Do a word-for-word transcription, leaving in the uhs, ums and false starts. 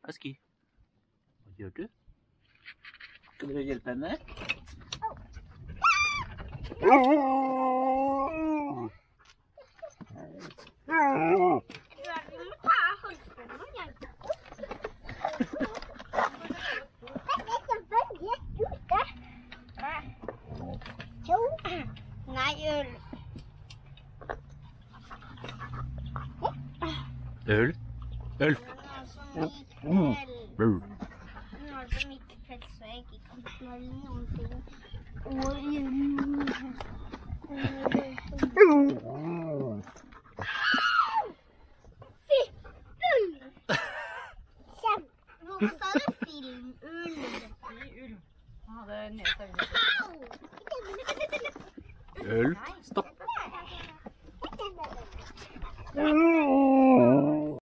Aski, hva gjør du? Skal dere hjelpe henne? Nei, øl. Øl? Øl? Øl. Nå er det mitt pels, så jeg ikke kan smelle noen ting. Fy! Ull! Nå sa du film. Ull. Ull. Han hadde nesa under. Øl?